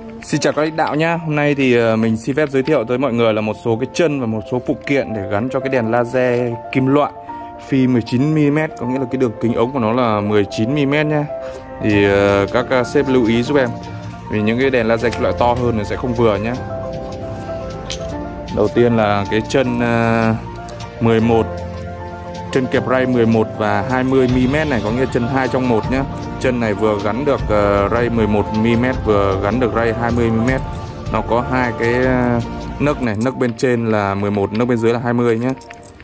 Xin chào các lãnh đạo nhé. Hôm nay thì mình xin phép giới thiệu tới mọi người là một số cái chân và một số phụ kiện để gắn cho cái đèn laser kim loại phi 19mm, có nghĩa là cái đường kính ống của nó là 19mm nhé. Thì các sếp lưu ý giúp em, vì những cái đèn laser kim loại to hơn thì sẽ không vừa nhé. Đầu tiên là cái chân 11, chân kẹp ray 11 và 20mm này, có nghĩa chân 2 trong 1 nhé. Chân này vừa gắn được ray 11mm, vừa gắn được ray 20mm. Nó có hai cái nấc này, nấc bên trên là 11, nấc bên dưới là 20 nhé.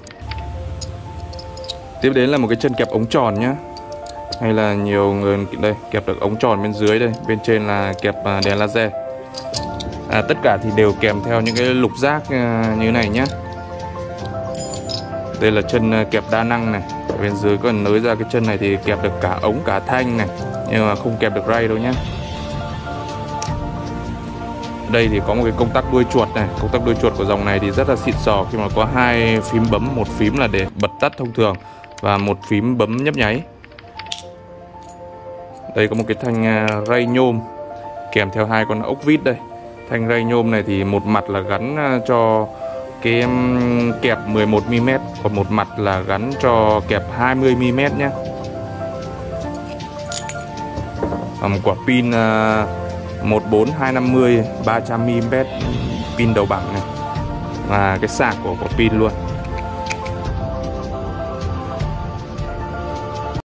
Tiếp đến là một cái chân kẹp ống tròn nhé. Hay là nhiều người đây kẹp được ống tròn bên dưới đây, bên trên là kẹp đèn laser. Tất cả thì đều kèm theo những cái lục giác như thế này nhé. Đây là chân kẹp đa năng này, bên dưới còn nới ra cái chân này thì kẹp được cả ống cả thanh này, nhưng mà không kẹp được ray đâu nhé. Đây thì có một cái công tắc đuôi chuột này. Công tắc đuôi chuột của dòng này thì rất là xịn sò, khi mà có hai phím bấm, một phím là để bật tắt thông thường và một phím bấm nhấp nháy. Đây có một cái thanh ray nhôm kèm theo hai con ốc vít đây. Thanh ray nhôm này thì một mặt là gắn cho cái kẹp 11mm, còn một mặt là gắn cho kẹp 20mm nhé. Một quả pin 14250 300mm, pin đầu bằng này, và cái sạc của pin luôn.